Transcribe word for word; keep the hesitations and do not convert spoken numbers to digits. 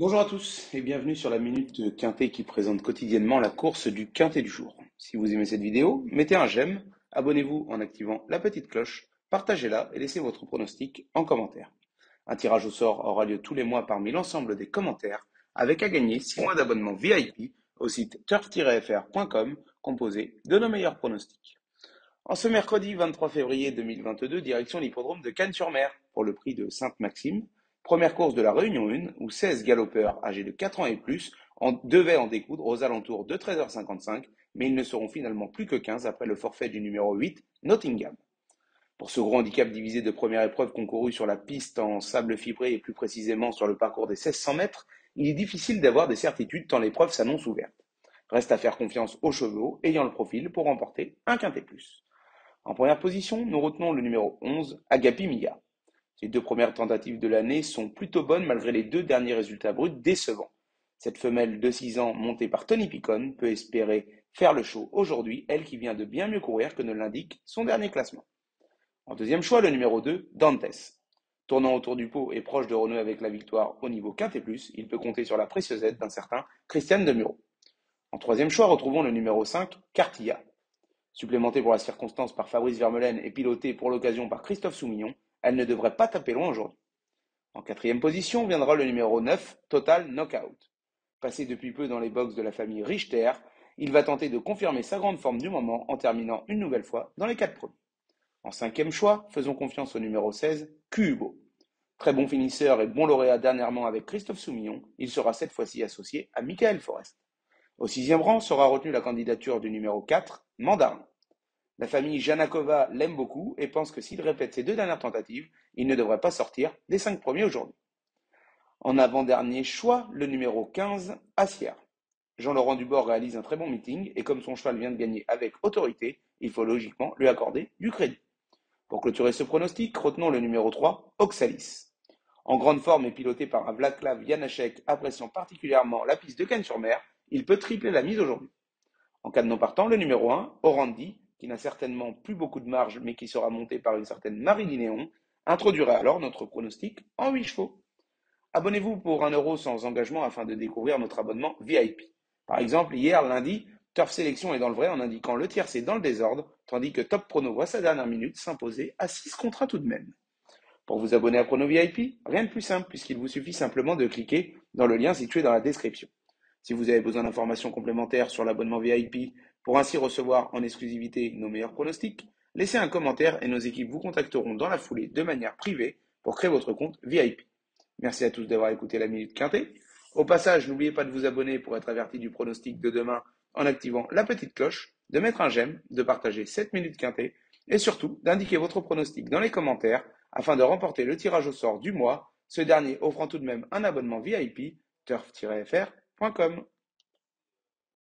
Bonjour à tous et bienvenue sur la Minute Quintet qui présente quotidiennement la course du Quintet du jour. Si vous aimez cette vidéo, mettez un j'aime, abonnez-vous en activant la petite cloche, partagez-la et laissez votre pronostic en commentaire. Un tirage au sort aura lieu tous les mois parmi l'ensemble des commentaires avec à gagner six mois d'abonnement V I P au site turf tiret f r point com composé de nos meilleurs pronostics. En ce mercredi vingt-trois février deux mille vingt-deux, direction l'hippodrome de Cannes-sur-Mer pour le prix de Sainte-Maxime. Première course de la Réunion un où seize galopeurs âgés de quatre ans et plus en devaient en découdre aux alentours de treize heures cinquante-cinq, mais ils ne seront finalement plus que quinze après le forfait du numéro huit, Nottingham. Pour ce gros handicap divisé de première épreuve concourue sur la piste en sable fibré et plus précisément sur le parcours des seize cents mètres, il est difficile d'avoir des certitudes tant l'épreuve s'annonce ouverte. Reste à faire confiance aux chevaux ayant le profil pour remporter un quintet plus. En première position, nous retenons le numéro onze, Agapi Mia. Ces deux premières tentatives de l'année sont plutôt bonnes malgré les deux derniers résultats bruts décevants. Cette femelle de six ans montée par Tony Picon peut espérer faire le show aujourd'hui, elle qui vient de bien mieux courir que ne l'indique son dernier classement. En deuxième choix, le numéro deux, Dantes. Tournant autour du pot et proche de renouer avec la victoire au niveau Quintet plus, il peut compter sur la précieuse aide d'un certain Christian Demuro. En troisième choix, retrouvons le numéro cinq, Cartilla. Supplémentée pour la circonstance par Fabrice Vermeulen et pilotée pour l'occasion par Christophe Soumillon, elle ne devrait pas taper loin aujourd'hui. En quatrième position viendra le numéro neuf, Total Knockout. Passé depuis peu dans les box de la famille Richter, il va tenter de confirmer sa grande forme du moment en terminant une nouvelle fois dans les quatre premiers. En cinquième choix, faisons confiance au numéro seize, Q-Hugo. Très bon finisseur et bon lauréat dernièrement avec Christophe Soumillon, il sera cette fois-ci associé à Michael Forest. Au sixième rang sera retenue la candidature du numéro quatre, Mandarin. La famille Janakova l'aime beaucoup et pense que s'il répète ses deux dernières tentatives, il ne devrait pas sortir des cinq premiers aujourd'hui. En avant-dernier choix, le numéro quinze, Assière. Jean-Laurent Dubord réalise un très bon meeting et comme son cheval vient de gagner avec autorité, il faut logiquement lui accorder du crédit. Pour clôturer ce pronostic, retenons le numéro trois, Oxalis. En grande forme et piloté par un Vaclav Janacek appréciant particulièrement la piste de Cannes-sur-Mer, il peut tripler la mise aujourd'hui. En cas de non partant, le numéro un, Orandi, qui n'a certainement plus beaucoup de marge mais qui sera monté par une certaine Marie Linéon, introduira alors notre pronostic en huit chevaux. Abonnez-vous pour un euro sans engagement afin de découvrir notre abonnement V I P. Par exemple, hier, lundi, Turf Sélection est dans le vrai en indiquant le tiercé dans le désordre, tandis que Top Prono voit sa dernière minute s'imposer à six contre un tout de même. Pour vous abonner à Prono V I P, rien de plus simple puisqu'il vous suffit simplement de cliquer dans le lien situé dans la description. Si vous avez besoin d'informations complémentaires sur l'abonnement V I P pour ainsi recevoir en exclusivité nos meilleurs pronostics, laissez un commentaire et nos équipes vous contacteront dans la foulée de manière privée pour créer votre compte V I P. Merci à tous d'avoir écouté la Minute Quintet. Au passage, n'oubliez pas de vous abonner pour être averti du pronostic de demain en activant la petite cloche, de mettre un j'aime, de partager cette Minute Quintet et surtout d'indiquer votre pronostic dans les commentaires afin de remporter le tirage au sort du mois, ce dernier offrant tout de même un abonnement V I P turf tiret f r point com.